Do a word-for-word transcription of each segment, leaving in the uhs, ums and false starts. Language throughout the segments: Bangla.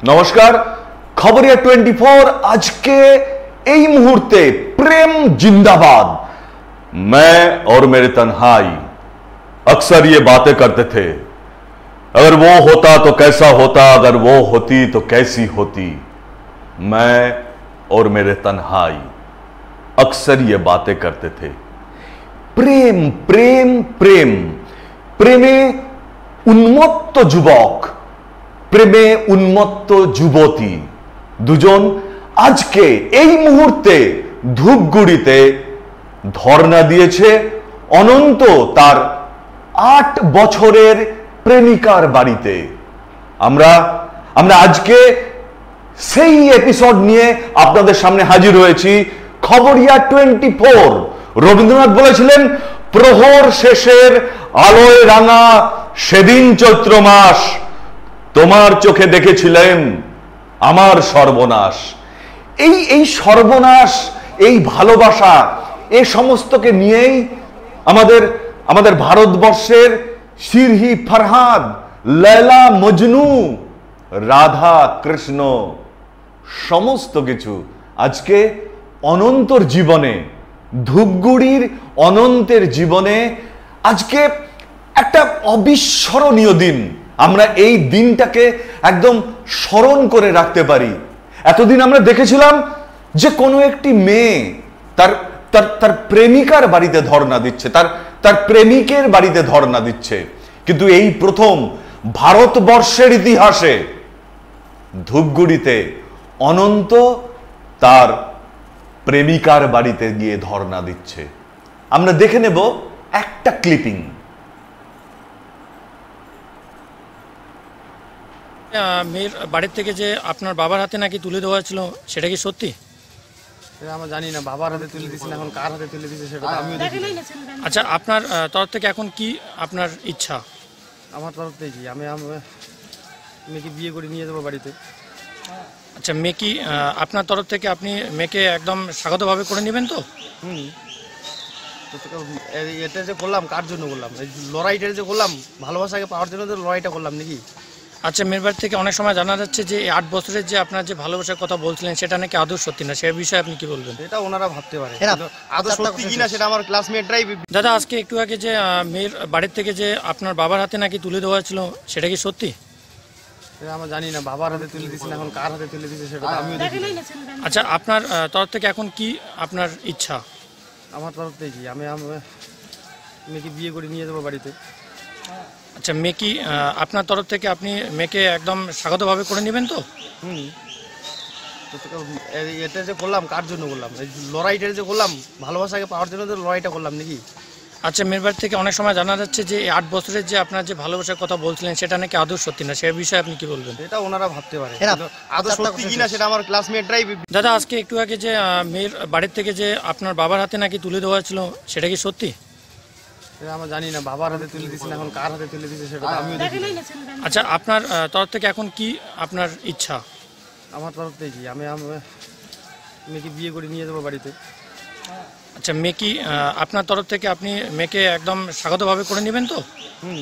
नमस्कार खबरिया ट्वेंटी फोर आज के এই মুহূর্তে प्रेम जिंदाबाद। मैं और मेरे तन्हाई अक्सर ये बातें करते थे, अगर वो होता तो कैसा होता, अगर वो होती तो कैसी होती। मैं और मेरे तन्हाई अक्सर ये बातें करते थे। प्रेम प्रेम प्रेम प्रेमे उन्मत्त যুবক, প্রেমে উন্মত্ত যুবতী দুজন আজকে এই মুহূর্তে ধূপগুড়িতে ধর্ণা দিয়েছে অনন্ত তার আট বছরের প্রেমিকার বাড়িতে। আমরা আমরা আজকে সেই এপিসোড নিয়ে আপনাদের সামনে হাজির হয়েছি। Khabariya twenty four. রবীন্দ্রনাথ বলেছিলেন, প্রহর শেষের আলোয় রাঙা সেদিন চৈত্র মাস, তোমার চোখে দেখেছিলেন আমার সর্বনাশ। এই এই সর্বনাশ, এই ভালোবাসা, এই সমস্তকে নিয়েই আমাদের আমাদের ভারতবর্ষের সিরহি ফরহাদ, লায়লা মজনু, রাধা কৃষ্ণ সমস্ত কিছু আজকে অনন্তর জীবনে, ধূপগুড়ির অনন্তের জীবনে আজকে একটা অবিস্মরণীয় দিন। আমরা এই দিনটাকে একদম স্মরণ করে রাখতে পারি। এতদিন আমরা দেখেছিলাম যে কোনো একটি মেয়ে তার তার তার প্রেমিকার বাড়িতে ধর্ণা দিচ্ছে, তার তার প্রেমিকের বাড়িতে ধর্ণা দিচ্ছে, কিন্তু এই প্রথম ভারতবর্ষের ইতিহাসে ধূপগুড়িতে অনন্ত তার প্রেমিকার বাড়িতে গিয়ে ধর্ণা দিচ্ছে। আমরা দেখে নেব একটা ক্লিপিং। মেয়ের বাড়ির থেকে যে আপনার বাবার হাতে নাকি তুলে দেওয়া ছিল, সেটা কি সত্যি? সেটা আমরা জানি না, বাবার হাতে তুলে দিয়েছিল, এখন কার হাতে তুলে দিয়েছে সেটা তো আমিও দেখি। আচ্ছা, আপনার তরফ থেকে এখন কি আপনার ইচ্ছা? আমার তরফ থেকে কি, আমি মেয়েকে বিয়ে করে নিয়ে যাবো বাড়িতে। আচ্ছা, মেয়ে কি আপনার তরফ থেকে আপনি মেয়েকে একদম স্বাগতভাবে করে নেবেন তো? হুম, এটা যে করলাম কার জন্য করলাম, এই লড়াইটা যে করলাম ভালোবাসাকে পাওয়ার জন্য তো লড়াইটা করলাম নাকি। আচ্ছা, মেয়ের বাড়ি থেকে অনেক সময় জানা যাচ্ছে যে আট বছরের যে আপনার যে ভালোবাসার কথা বলছিলেন সেটা নাকি আদৌ সত্যি না, সে বিষয়ে আপনি কি বলবেন? এটা ওনারা ভাবতে পারে, আদৌ সত্যি কিনা সেটা আমার ক্লাসমেটরাই। দাদা, আজকে একটু আগে যে মেয়ের বাড়ির থেকে যে আপনার বাবার হাতে নাকি তুলে দেওয়া ছিল, সেটা কি সত্যি? সেটা আমরা জানি না, বাবার হাতে তুলে দিয়েছিল, এখন কার হাতে তুলে দিয়েছে সেটা তো আমিও দেখি। আচ্ছা, আপনার তরফ থেকে এখন কি আপনার ইচ্ছা? আমার তরফ থেকে কি, আমি মেয়েকে বিয়ে করে নিয়ে যাবো বাড়িতে। আচ্ছা, মেয়ে কি আপনার তরফ থেকে আপনি মেয়েকে একদম স্বাগতভাবে করে নেবেন তো? হুম, এটা যে করলাম কার জন্য করলাম, এই লড়াইটা যে করলাম ভালোবাসাকে পাওয়ার জন্য তো লড়াইটা করলাম নাকি। আচ্ছা, মেয়ের বাড়ি থেকে অনেক সময় জানা যাচ্ছে যে আট বছরের যে আপনার যে ভালোবাসার কথা বলছিলেন সেটা নাকি আদৌ সত্যি না, সে বিষয়ে আপনি কি বলবেন? এটা ওনারা ভাবতে পারে, আদৌ সত্যি কিনা সেটা আমার ক্লাসমেটরাই। দাদা, আজকে একটু আগে যে মেয়ের বাড়ির থেকে যে আপনার বাবার হাতে নাকি তুলে দেওয়া ছিল, সেটা কি সত্যি? সেটা আমরা জানি না, বাবার হাতে তুলে দিয়েছিল, এখন কার হাতে তুলে দিয়েছে সেটা তো আমিও দেখি। আচ্ছা, আপনার তরফ থেকে এখন কি আপনার ইচ্ছা? আমার তরফ থেকে কি, আমি মেয়েকে বিয়ে করে নিয়ে যাবো বাড়িতে। আচ্ছা, মেয়ে কি আপনার তরফ থেকে আপনি মেয়েকে একদম স্বাগতভাবে করে নেবেন তো? হুম,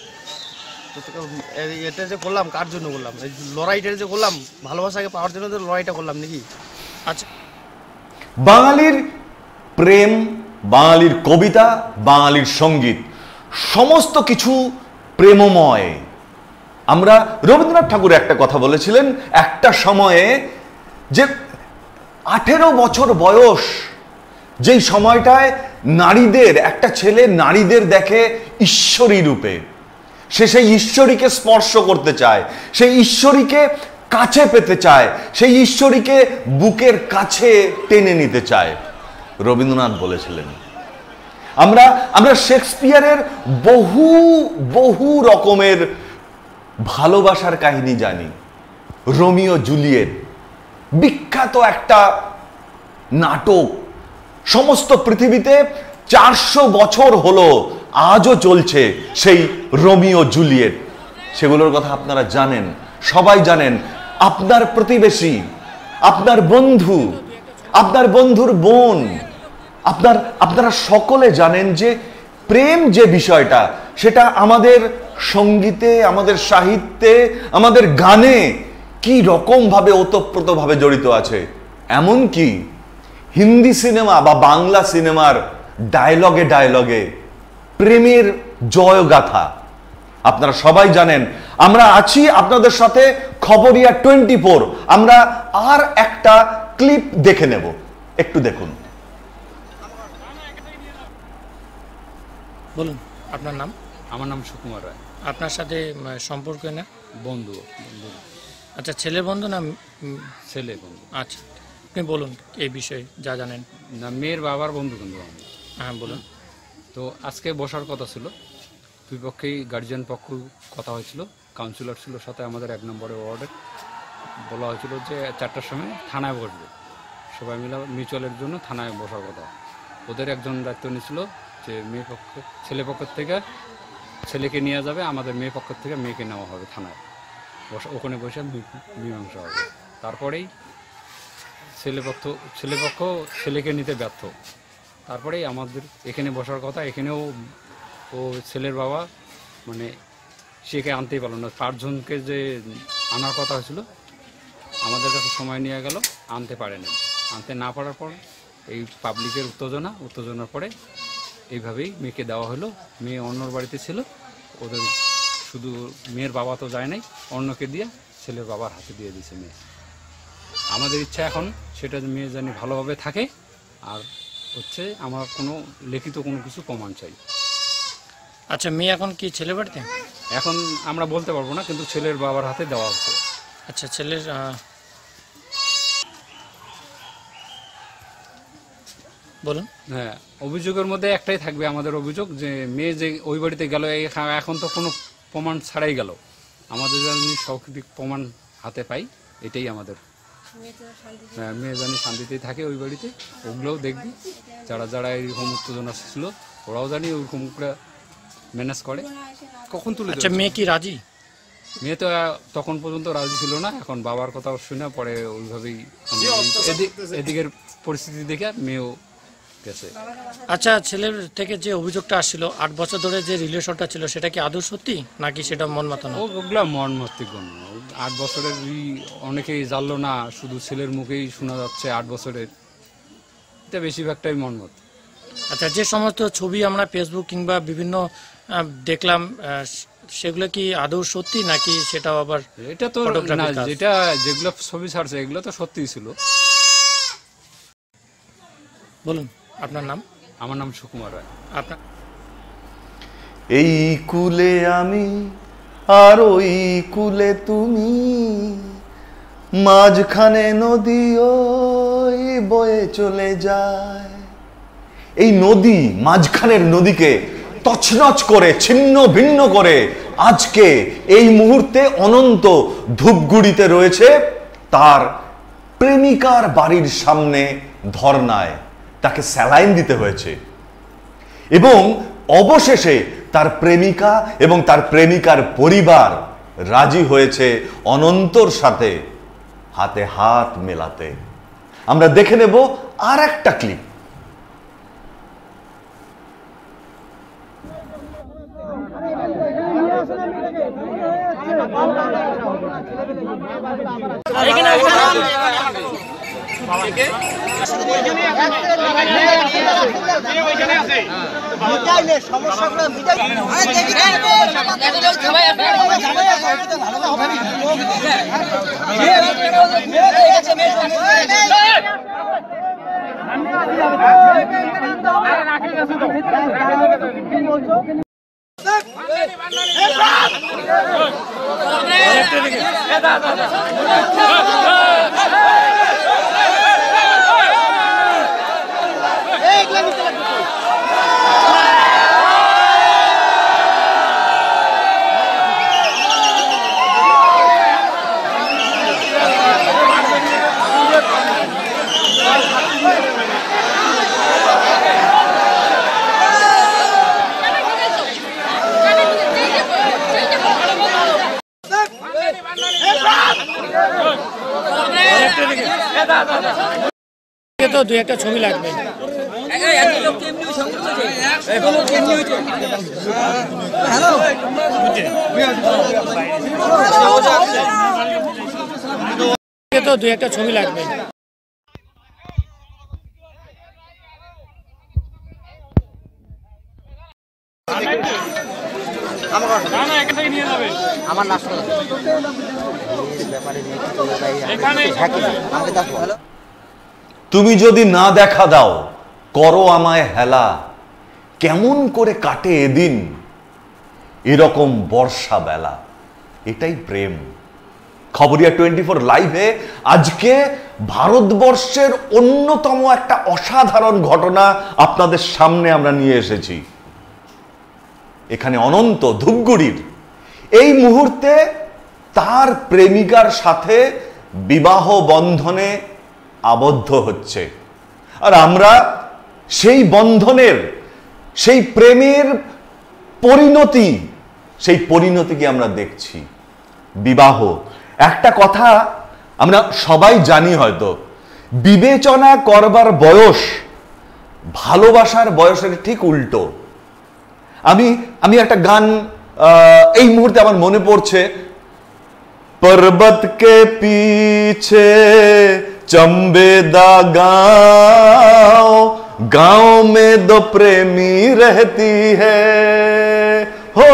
এটা যে করলাম কার জন্য করলাম, এই লড়াইটা যে করলাম ভালোবাসাকে পাওয়ার জন্য তো লড়াইটা করলাম নাকি। আচ্ছা, বাঙালির প্রেম, বাঙালির কবিতা, বাঙালির সঙ্গীত সমস্ত কিছু প্রেমময়। আমরা রবীন্দ্রনাথ ঠাকুর একটা কথা বলেছিলেন একটা সময়ে, যে আঠেরো বছর বয়স, যেই সময়টায় নারীদের, একটা ছেলে নারীদের দেখে ঈশ্বরী রূপে, সে সেই ঈশ্বরীকে স্পর্শ করতে চায়, সেই ঈশ্বরীকে কাছে পেতে চায়, সেই ঈশ্বরীকে বুকের কাছে টেনে নিতে চায়। রবীন্দ্রনাথ বলেছিলেন। আমরা আমরা শেক্সপিয়ারের বহু বহু রকমের ভালোবাসার কাহিনী জানি। রোমিও জুলিয়েট বিখ্যাত একটা নাটক, সমস্ত পৃথিবীতে চারশো বছর হলো আজও চলছে সেই রোমিও জুলিয়েট। সেগুলোর কথা আপনারা জানেন, সবাই জানেন। আপনার প্রতিবেশী, আপনার বন্ধু, আপনার বন্ধুর বোন, আপনার আপনারা সকলে জানেন যে প্রেম যে বিষয়টা, সেটা আমাদের সঙ্গীতে, আমাদের সাহিত্যে, আমাদের গানে কি রকম ভাবে ওতপ্রোত ভাবে জড়িত আছে। এমনকি হিন্দি সিনেমা বা বাংলা সিনেমার ডায়লগে ডায়লগে প্রেমের জয়গাথা। আপনারা সবাই জানেন আমরা আছি আপনাদের সাথে খবরিয়া টোয়েন্টি ফোর। আমরা আর একটা ক্লিপ দেখে নেব, একটু দেখুন। বলুন আপনার নাম। আমার নাম সুকুমার রায়। আপনার সাথে উম, সম্পর্ক না? বন্ধু বন্ধু আচ্ছা, ছেলের বন্ধু না উম, ছেলে বন্ধু। আচ্ছা, আপনি বলুন এই বিষয়ে যা জানেন। না, মেয়ের বাবার বন্ধু কিন্তু আমি। হ্যাঁ বলুন। তো আজকে বসার কথা ছিল, দুই পক্ষেই গার্জিয়ান পক্ষ কথা হয়েছিল, কাউন্সিলর ছিল সাথে আমাদের এক নম্বরের ওয়ার্ডের। বলা হয়েছিল যে চারটার সময় থানায় বসবে, সবাই মিলে মিউচুয়ালের জন্য থানায় বসার কথা। ওদের একজন দায়িত্ব নিয়েছিল যে মেয়ে পক্ষ ছেলে পক্ষের থেকে ছেলেকে নিয়ে যাবে, আমাদের মেয়ে পক্ষের থেকে মেয়েকে নেওয়া হবে থানায়, বসা ওখানে বসে মীমাংসা হবে। তারপরেই ছেলেপক্ষ ছেলেপক্ষ ছেলেকে নিতে ব্যর্থ। তারপরেই আমাদের এখানে বসার কথা, এখানেও ও ছেলের বাবা মানে সেকে আনতেই পারলো না। পাঁচজনকে যে আনার কথা হয়েছিল আমাদের কাছে সময় নিয়ে গেল, আনতে পারেনি। আনতে না পারার পর এই পাবলিকের উত্তেজনা উত্তেজনার পরে এইভাবেই মেয়েকে দেওয়া হলো। মেয়ে অন্যর বাড়িতে ছিল, ওদের শুধু মেয়ের বাবা তো যায় নাই, অন্যকে দিয়ে ছেলের বাবার হাতে দিয়ে দিয়েছে মেয়ে। আমাদের ইচ্ছা এখন সেটা মেয়ে জানি ভালোভাবে থাকে, আর হচ্ছে আমার কোনো লিখিত কোনো কিছু প্রমাণ চাই। আচ্ছা, মেয়ে এখন কি ছেলে বাড়িতে? এখন আমরা বলতে পারবো না, কিন্তু ছেলের বাবার হাতে দেওয়া হচ্ছে। আচ্ছা, ছেলের আহ, বলুন। হ্যাঁ, অভিযোগের মধ্যে একটাই থাকবে আমাদের অভিযোগ যে মেয়ে যে ওই বাড়িতে গেল, এখন তো কোনো প্রমাণ ছাড়াই গেল, আমাদের যদি সঠিক প্রমাণ হাতে পাই এটাই আমাদের। হ্যাঁ, মেয়ে জানি শান্তিতেই থাকে ওই বাড়িতে, ওগুলোও দেখবি যারা যারা এরকম উত্তেজনা ছিল ওরাও জানি ওরকম করে ম্যানেজ করে। কখন তুলে? আচ্ছা, মেয়ে কি রাজি? মেয়ে তো তখন পর্যন্ত রাজি ছিল না, এখন বাবার কথা শুনে পরে ওইভাবেই এদিকের পরিস্থিতি দেখে মেয়েও গেছে। আচ্ছা, ছেলের থেকে যে অভিযোগটা আসছিল আট বছর ধরে যে রিলেশনটা ছিল সেটা কি আদৌ সত্যি নাকি সেটা মন মাতানো? ওগুলা মন মস্তিক গণ্য। আট বছরের অনেকেই জানলো না, শুধু ছেলের মুখেই শোনা যাচ্ছে আট বছরের, এটা বেশিরভাগটাই মন মত। আচ্ছা, যে সমস্ত ছবি আমরা ফেসবুক কিংবা বিভিন্ন দেখলাম সেগুলো কি আদৌ সত্যি নাকি সেটাও আবার? এটা তো না, যেটা যেগুলো ছবি ছাড়ছে এগুলো তো সত্যিই ছিল। বলুন আপনার নাম। আমার নাম সুকুমার রায়। আপনার? এই কুলে আমি আর ওই কুলে তুমি, মাঝখানে নদী ওই বয়ে চলে যায়। এই নদী, মাঝখানের নদীকে তছনছ করে ছিন্ন ভিন্ন করে আজকে এই মুহূর্তে অনন্ত ধূপগুড়িতে রয়েছে তার প্রেমিকার বাড়ির সামনে ধর্নায়। তাকে স্যালাইন দিতে হয়েছে এবং অবশেষে তার প্রেমিকা এবং তার প্রেমিকার পরিবার রাজি হয়েছে অনন্তর সাথে হাতে হাত মেলাতে। আমরা দেখে নেব আর একটা ক্লিপ। তো দুই একটা ছবি লাগবে। দুই একটা ছবি লাগবে। তুমি যদি না দেখা দাও করো আমায় হেলা, কেমন করে কাটে এদিন এরকম বর্ষা বেলা। এটাই প্রেম। খবরিয়া টোয়েন্টি ফোর লাইভে আজকে ভারতবর্ষের অন্যতম একটা অসাধারণ ঘটনা আপনাদের সামনে আমরা নিয়ে এসেছি। এখানে অনন্ত ধূপগুড়ির এই মুহূর্তে তার প্রেমিকার সাথে বিবাহ বন্ধনে আবদ্ধ হচ্ছে, আর আমরা সেই বন্ধনের, সেই প্রেমের পরিণতি, সেই পরিণতিকে আমরা দেখছি। বিবাহ একটা কথা আমরা সবাই জানি, হয়তো বিবেচনা করবার বয়স ভালোবাসার বয়সের ঠিক উল্টো। আমি আমি একটা গান এই মুহূর্তে আমার মনে পড়ছে, पर्वत के पीछे चंबेदा गांव, गांव में दो प्रेमी रहती है हो,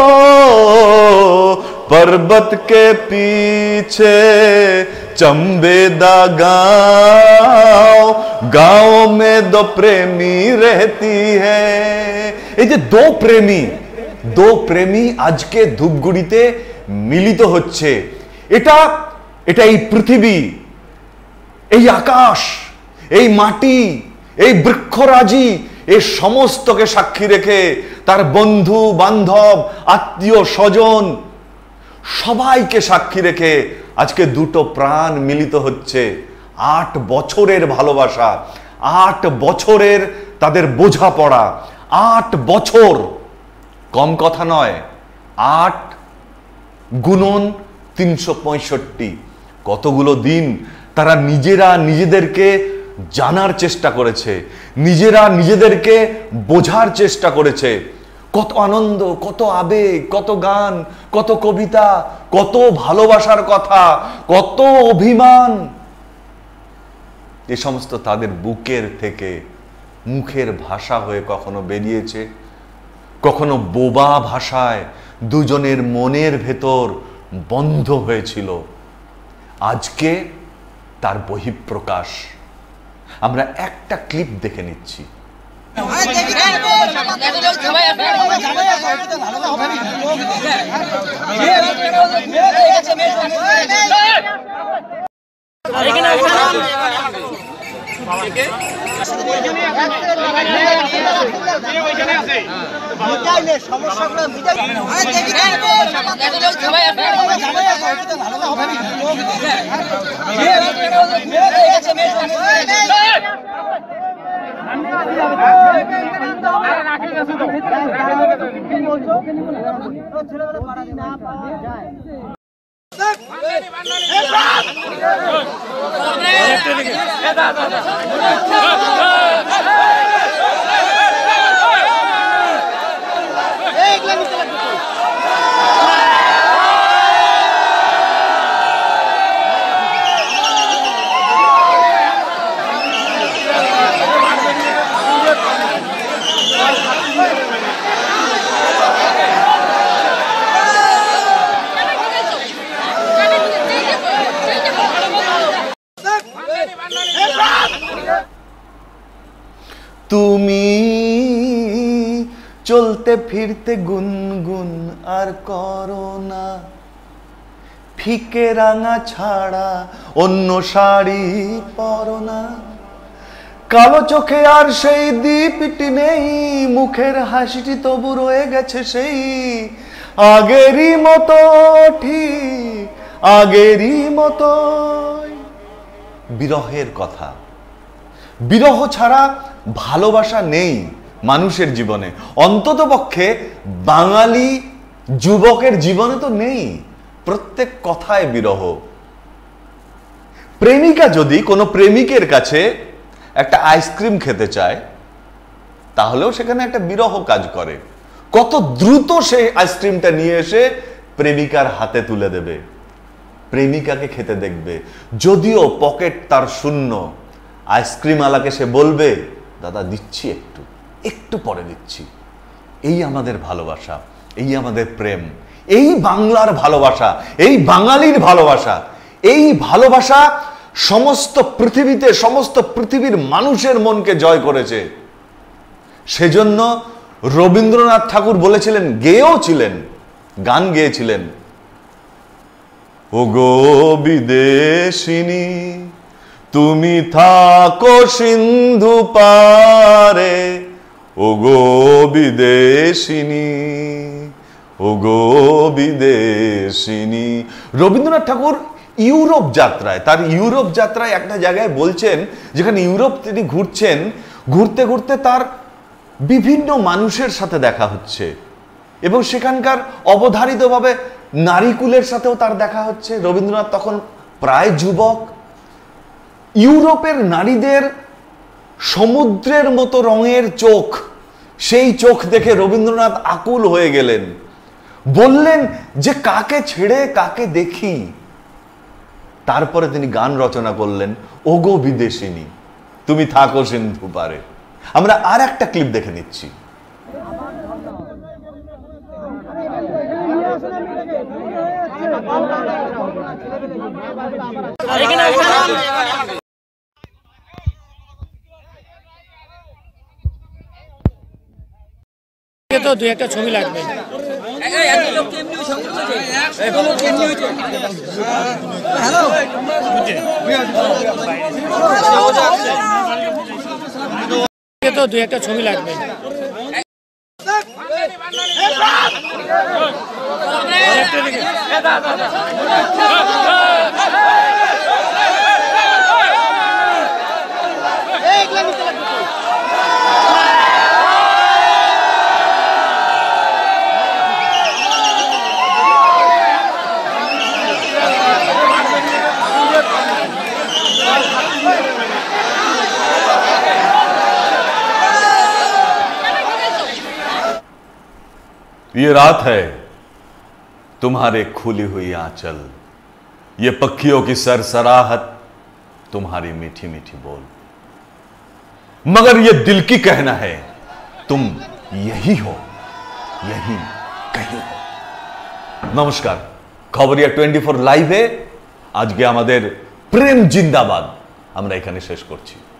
पर्वत के पीछे चंबेदा गांव, गांव में दो प्रेमी रहती है। এই যে দো প্রেমী, দো প্রেমী আজকে ধূপগুড়িতে মিলিত হচ্ছে। এটা এটা এই পৃথিবী, এই আকাশ, এই মাটি, এই বৃক্ষরাজি, এই সমস্তকে সাক্ষী রেখে তার বন্ধু বান্ধব আত্মীয় স্বজন সবাইকে সাক্ষী রেখে আজকে দুটো প্রাণ মিলিত হচ্ছে। আট বছরের ভালোবাসা, আট বছরের তাদের বোঝাপড়া, আট বছর কম কথা নয়। আট গুণন তিনশো পঁয়ষট্টি, কতগুলো দিন তারা নিজেরা নিজেদেরকে জানার চেষ্টা করেছে, নিজেরা নিজেদেরকে বোঝার চেষ্টা করেছে। কত আনন্দ, কত আবেগ, কত গান, কত কবিতা, কত ভালোবাসার কথা, কত অভিমান, এ সমস্ত তাদের বুকের থেকে মুখের ভাষা হয়ে কখনো বেরিয়েছে, কখনো বোবা ভাষায় দুজনের মনের ভেতর বন্ধ হয়েছিল। আজকে তার বহিঃপ্রকাশ আমরা একটা ক্লিপ দেখে নিচ্ছি। তুমি চলতে ফিরতে গুনগুন আর করো না, ফিকে রাঙা ছাড়া অন্য শাড়ি পরো না, কালো চোখে আর সেই দীপটি নেই, মুখের হাসিটি তবু রয়ে গেছে সেই আগেরই মতো, ঠিক আগেরই মতো। বিরহের কথা, বিরহ ছাড়া ভালোবাসা নেই মানুষের জীবনে, অন্তত পক্ষে বাঙালি যুবকের জীবনে তো নেই। প্রত্যেক কথায় বিরহ। প্রেমিকা যদি কোনো প্রেমিকের কাছে একটা আইসক্রিম খেতে চায়, তাহলেও সেখানে একটা বিরহ কাজ করে। কত দ্রুত সেই আইসক্রিমটা নিয়ে এসে প্রেমিকার হাতে তুলে দেবে। প্রেমিকাকে খেতে দেখবে, যদিও পকেট তার শূন্য। আইসক্রিম আলাকে সে বলবে, দাদা দিচ্ছি, একটু একটু পরে দিচ্ছি। এই আমাদের ভালোবাসা, এই আমাদের প্রেম, এই বাংলার ভালোবাসা, এই বাঙালির ভালোবাসা। এই ভালোবাসা সমস্ত পৃথিবীতে, সমস্ত পৃথিবীর মানুষের মনকে জয় করেছে। সেজন্য রবীন্দ্রনাথ ঠাকুর বলেছিলেন, গেয়েও ছিলেন, গান গেয়েছিলেন, ওগো বিদেশিনী তুমি থাকো সিন্ধু পারে, ওগো বিদেশিনী, ওগো বিদেশিনী। রবীন্দ্রনাথ ঠাকুর ইউরোপ যাত্রায়, তার ইউরোপ যাত্রায় একটা জায়গায় বলছেন, যেখানে ইউরোপ তিনি ঘুরছেন, ঘুরতে ঘুরতে তার বিভিন্ন মানুষের সাথে দেখা হচ্ছে এবং সেখানকার অবধারিতভাবে নারীকুলের সাথেও তার দেখা হচ্ছে। রবীন্দ্রনাথ তখন প্রায় যুবক। ইউরোপের নারীদের সমুদ্রের মতো রঙের চোখ, সেই চোখ দেখে রবীন্দ্রনাথ আকুল হয়ে গেলেন। বললেন যে কাকে ছেড়ে কাকে দেখি। তারপরে তিনি গান রচনা করলেন, ওগো বিদেশিনী তুমি থাকো সিন্ধু পারে। আমরা আর একটা ক্লিপ দেখে নিচ্ছি। তো দুই একটা ছবি লাগবে। তো দুই একটা ছবি লাগবে। ये रात है तुम्हारे खुली हुई आंचल, ये पक्षियों की सरसराहट, तुम्हारी मीठी मीठी बोल, मगर ये दिल की कहना है तुम यही हो, यही कहीं हो। नमस्कार, खबरिया টোয়েন্টি ফোর লাইভে আজকে আমাদের প্রেম জিন্দাবাদ আমরা এখানে শেষ করছি।